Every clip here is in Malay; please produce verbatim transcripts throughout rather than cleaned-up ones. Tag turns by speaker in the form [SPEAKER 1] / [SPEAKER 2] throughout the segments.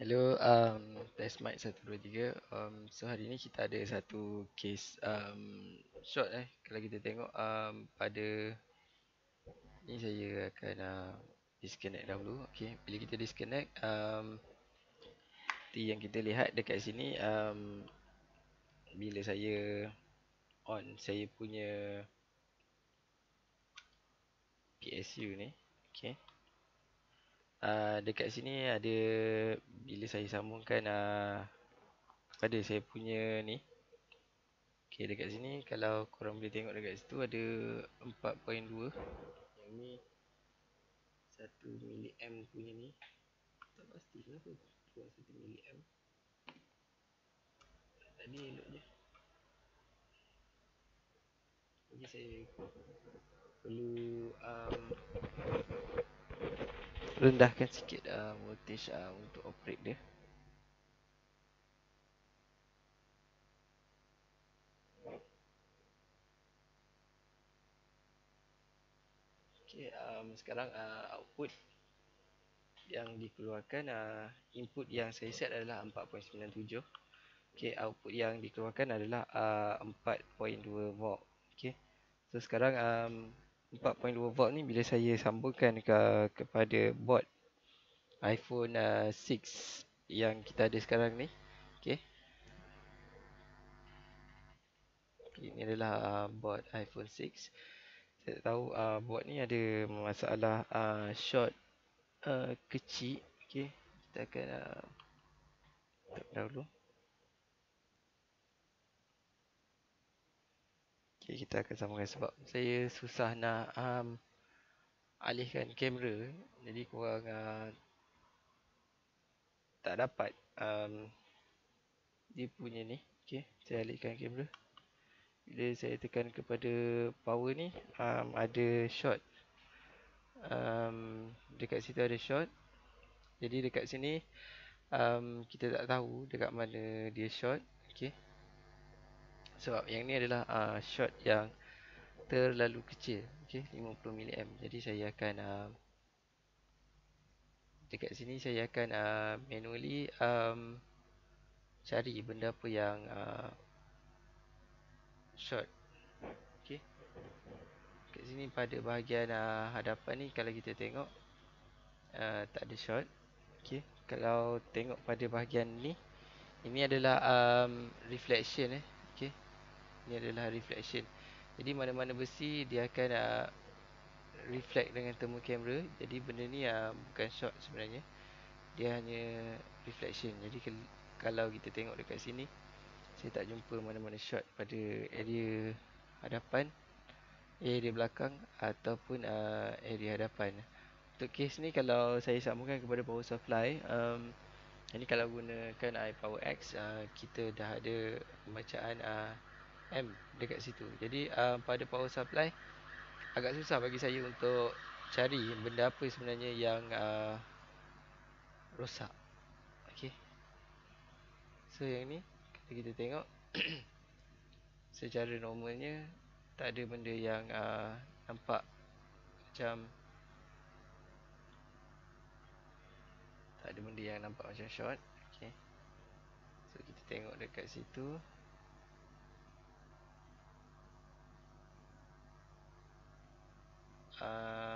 [SPEAKER 1] Hello, um, test mic satu dua tiga. Um, so hari ni kita ada satu case um, short eh. Kalau kita tengok um, pada ni saya akan uh, disconnect dahulu. Okay, bila kita disconnect, um, seperti yang kita lihat dekat sini, um, bila saya on saya punya P S U ni, okay. Uh, dekat sini ada bila saya sambungkan uh, pada saya punya ni. Okay, dekat sini kalau korang boleh tengok dekat situ ada empat titik dua. Yang ni satu miliamp punya ni. Tak pasti kenapa keluar satu miliamp. Tadi elok je. Jadi saya perlu um, rendahkan sikit uh, voltage uh, untuk operate dia. Okay, um, sekarang uh, output yang dikeluarkan, uh, input yang saya set adalah empat titik sembilan tujuh. Okay, output yang dikeluarkan adalah uh, empat titik dua volt. Okay, so sekarang um, empat titik dua volt ni bila saya sambungkan ke, kepada board iPhone uh, enam yang kita ada sekarang ni. Okay, ini adalah uh, board iPhone enam. Saya tak tahu uh, board ni ada masalah uh, short uh, kecil. Okay, kita akan uh, tutup dahulu. Okay, kita akan sambungkan sebab saya susah nak um, alihkan kamera. Jadi korang uh, tak dapat um, dia punya ni. Okay, saya alihkan kamera. Bila saya tekan kepada power ni, um, ada short. Um, dekat situ ada short. Jadi dekat sini um, kita tak tahu dekat mana dia short. Okay, sebab yang ni adalah uh, short yang terlalu kecil. Okay, lima puluh miliamp. Jadi saya akan uh, dekat sini saya akan uh, manually um, cari benda apa yang uh, short. Okay, kat sini pada bahagian uh, hadapan ni kalau kita tengok uh, tak ada short. Okay, kalau tengok pada bahagian ni, ini adalah um, reflection eh. Okay, ini adalah reflection. Jadi mana-mana besi dia akan uh, reflect dengan thermal camera. Jadi benda ni uh, bukan short sebenarnya. Dia hanya reflection. Jadi kalau kita tengok dekat sini, saya tak jumpa mana-mana short pada area hadapan, area belakang ataupun uh, area hadapan. Untuk case ni kalau saya sambungkan kepada power supply, um, ini kalau gunakan iPowerX, uh, kita dah ada pembacaan uh, M dekat situ. Jadi uh, pada power supply agak susah bagi saya untuk cari benda apa sebenarnya yang uh, rosak. Okay, so yang ni kalau kita tengok secara normalnya tak ada benda yang uh, nampak macam tak ada benda yang nampak macam short. Okay, so kita tengok dekat situ. uh,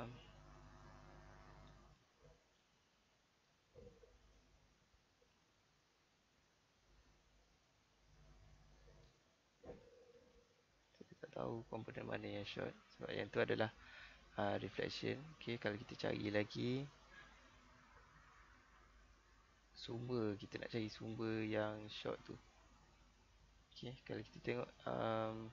[SPEAKER 1] Kita tak tahu komponen mana yang short sebab yang tu adalah uh, reflection. Okay, kalau kita cari lagi sumber, kita nak cari sumber yang short tu. Okay, kalau kita tengok um,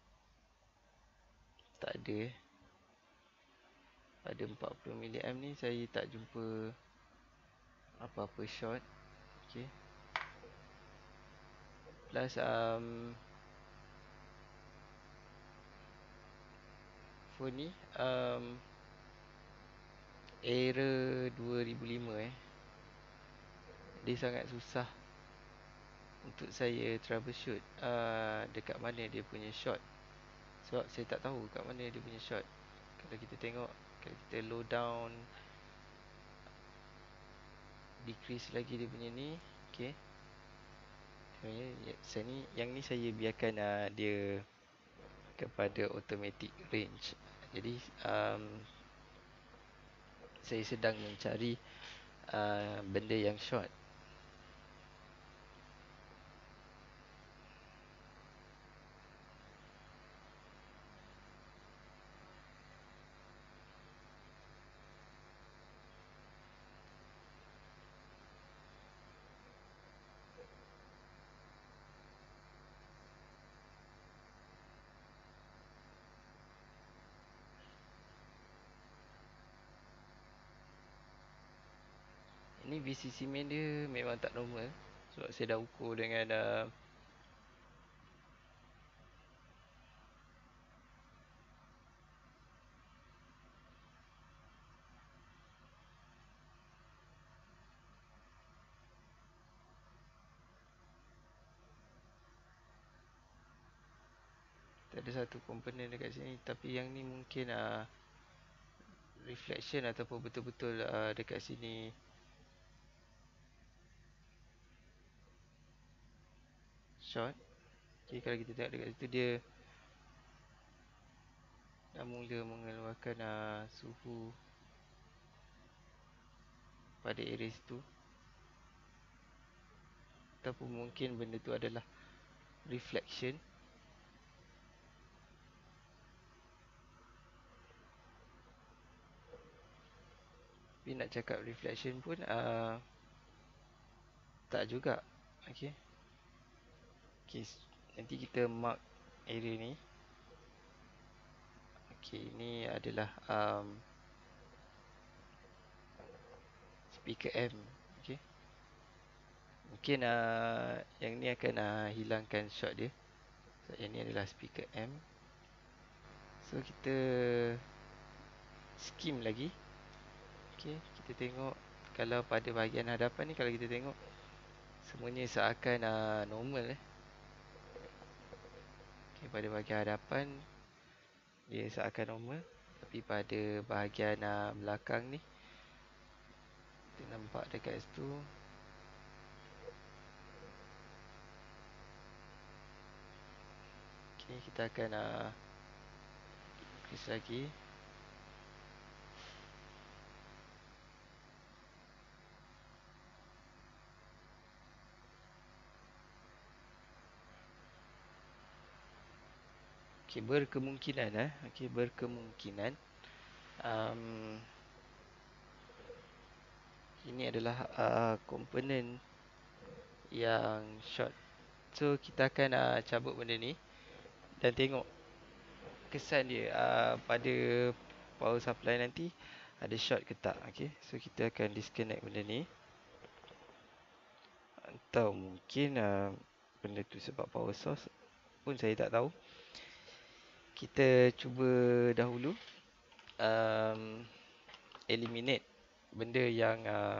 [SPEAKER 1] tak ada eh. Pada empat puluh miliamp ni saya tak jumpa apa-apa short. Okay, plus um, phone ni um, era dua ribu lima eh. Dia sangat susah untuk saya troubleshoot uh, dekat mana dia punya short. Sebab saya tak tahu kat mana dia punya short. Kalau kita tengok, kalau kita low down decrease lagi dia punya ni. Okay. Saya ni, yang ni saya biarkan uh, dia kepada automatic range. Jadi um, saya sedang mencari uh, benda yang short. Ini V C C main dia memang tak normal. Sebab saya dah ukur dengan uh, ada satu komponen dekat sini. Tapi yang ni mungkin uh, reflection ataupun betul-betul uh, dekat sini short. Okay, kalau kita tengok dekat situ dia dah mula mengeluarkan uh, suhu pada area situ. Ataupun mungkin benda tu adalah reflection. Tapi nak cakap reflection pun uh, tak juga. Okay. Okay, nanti kita mark area ni. Okay, ini adalah um, speaker M. Okay. Mungkin uh, yang ni akan uh, hilangkan shot dia. So, yang ni adalah speaker M. So kita skim lagi. Okay, kita tengok kalau pada bahagian hadapan ni, kalau kita tengok semuanya seakan uh, normal eh. Okay, pada bahagian hadapan dia seakan normal. Tapi pada bahagian uh, belakang ni, kita nampak dekat situ okay, kita akan uh, increase lagi. Okay, berkemungkinan eh. Okay, berkemungkinan um, ini adalah uh, komponen yang short. So kita akan uh, cabut benda ni dan tengok kesan dia uh, pada power supply nanti ada short ke tak. Okay, so kita akan disconnect benda ni. Atau mungkin uh, benda tu sebab power source pun saya tak tahu. Kita cuba dahulu um, eliminate benda yang uh,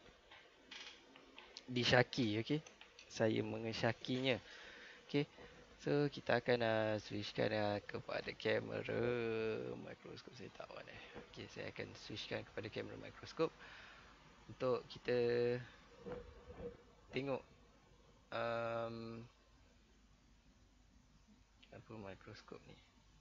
[SPEAKER 1] disyaki. Okay, saya mengesyakinya. Okay, so kita akan uh, switchkan uh, kepada kamera mikroskop. Saya tak mana. Okay, saya akan switchkan kepada kamera mikroskop untuk kita tengok um, apa mikroskop ni.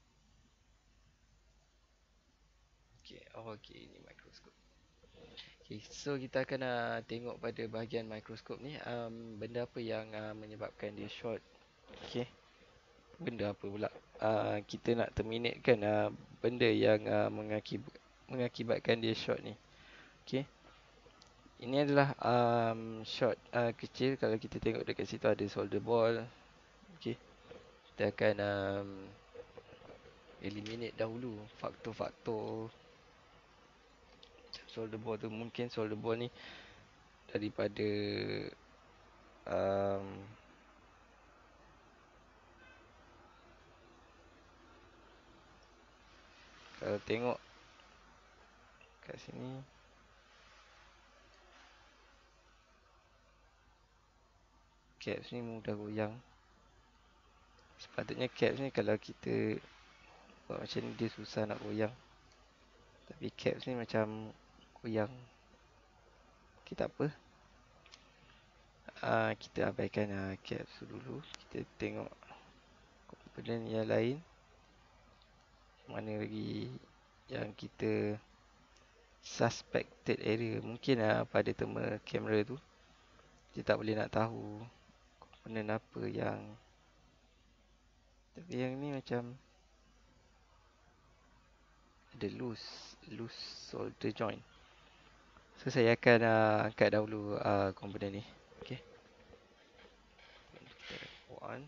[SPEAKER 1] Okay, oh okay, ini mikroskop. Okay, so kita akan uh, tengok pada bahagian mikroskop ni um, benda apa yang uh, menyebabkan dia short. Okay, benda apa pula uh, kita nak terminate kan uh, benda yang uh, mengakib mengakibatkan dia short ni. Okay, ini adalah um, short uh, kecil. Kalau kita tengok dekat situ ada solder ball. Okay, kita akan um, eliminate dahulu faktor-faktor solder ball tu. Mungkin solder ball ni daripada um, kalau tengok kat sini caps ni mudah goyang. Sepatutnya caps ni kalau kita buat macam ni dia susah nak goyang. Tapi caps ni macam goyang. Okay, tak apa. uh, kita abaikan uh, caps dulu. Kita tengok komponen yang lain. Mana lagi yang kita suspected error. Mungkin uh, pada thermal kamera tu kita tak boleh nak tahu komponen apa yang, tapi yang ni macam ada loose loose solder joint. So saya akan uh, angkat dahulu uh, komponen ni. Okay, kita on.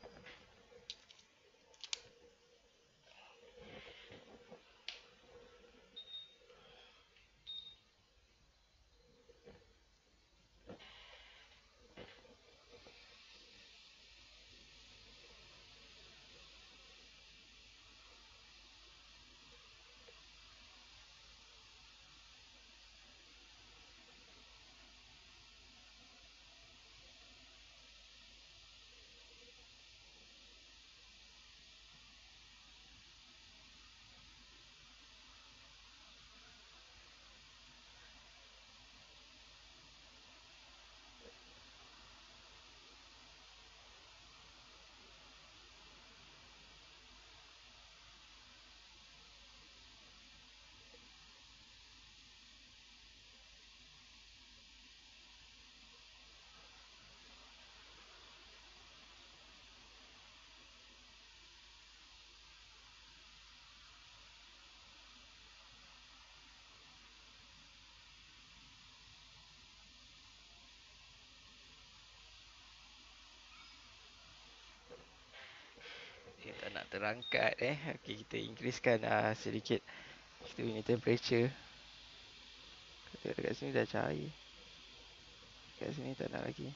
[SPEAKER 1] Dia tak nak terangkat eh. Okay, kita increasekan uh, sedikit kita punya temperature. Dekat sini dah cair. Dekat sini tak nak lagi.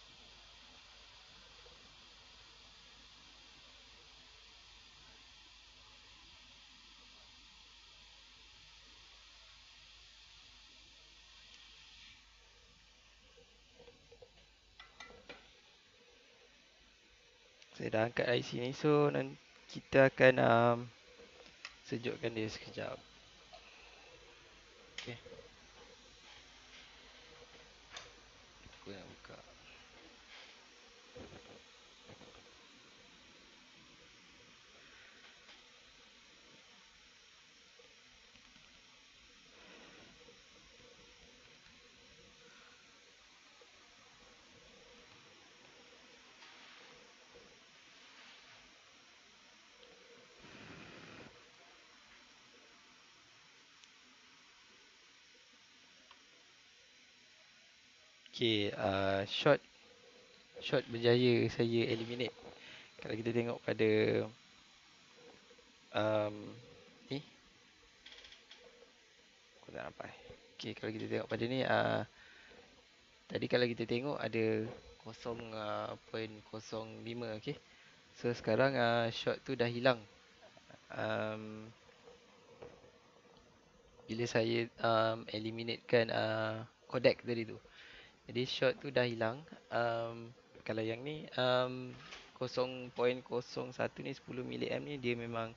[SPEAKER 1] Saya dah angkat I C ni. So nanti kita akan um, sejukkan dia sekejap. Okay, aku nak buka. Okay, uh, shot shot berjaya saya eliminate. Kalau kita tengok pada um, ni, aku tak nampak. Okay, kalau kita tengok pada ni, uh, tadi kalau kita tengok ada kosong kosong lima. Okay, so sekarang uh, shot tu dah hilang. um, Bila saya um, eliminatekan uh, codec tadi tu, jadi shot tu dah hilang. um, Kalau yang ni um, kosong perpuluhan kosong satu ni sepuluh miliamp ni dia memang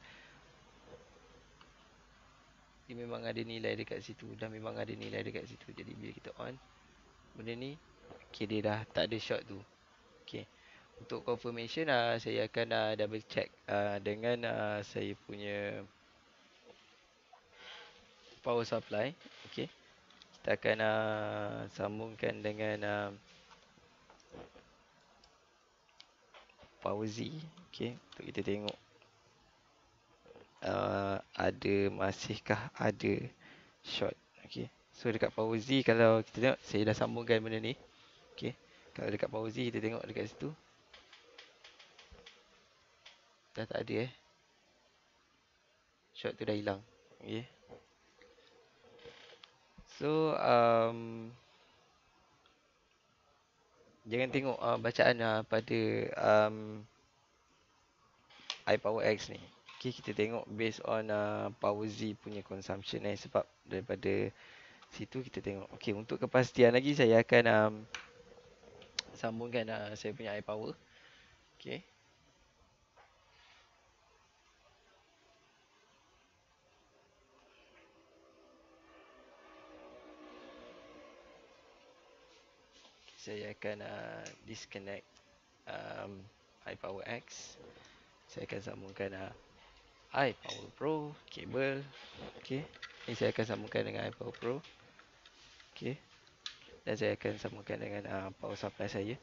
[SPEAKER 1] dia memang ada nilai dekat situ. Dah memang ada nilai dekat situ. Jadi bila kita on benda ni, okay, dia dah tak ada shot tu. Okay, untuk confirmation uh, saya akan uh, double check uh, dengan uh, saya punya power supply. Okay, kita akan uh, sambungkan dengan uh, power Z. Okay, untuk kita tengok uh, ada masihkah ada shot. Okay, so dekat power Z, kalau kita tengok saya dah sambungkan benda ni. Okay, kalau dekat power Z kita tengok dekat situ dah tak ada eh. Shot tu dah hilang. Okay, so um, jangan tengok uh, bacaan uh, pada um, iPowerX ni. Okay, kita tengok based on uh, Power Z punya consumption eh. Sebab daripada situ kita tengok. Okay, untuk kepastian lagi saya akan um, sambungkan uh, saya punya iPower. Okay, saya akan uh, disconnect um, iPower X. Saya akan sambungkan uh, iPower Pro kabel. Okey. Ini saya akan sambungkan dengan iPower Pro. Okey. Dan saya akan sambungkan dengan uh, power supply saya.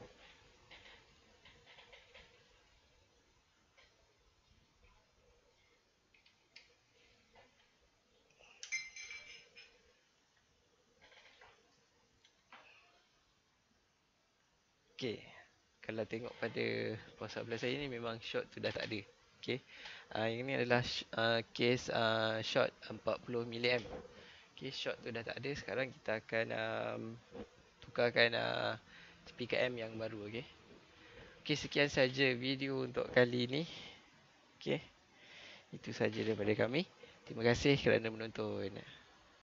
[SPEAKER 1] Okey. Kalau tengok pada power supply saya ni memang short tu dah tak ada. Okey. Uh, ini adalah uh, case uh, short empat puluh miliampere. Okey, short tu dah tak ada. Sekarang kita akan um, tukarkan uh, P K M yang baru. Okey. Okey, sekian saja video untuk kali ini. Okey. Itu saja daripada kami. Terima kasih kerana menonton.